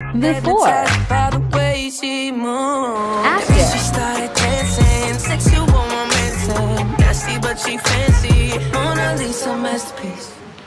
Before. By the way she moves. After. She started dancing, sexual romancing. Nasty but she fancy. Mona Lisa masterpiece.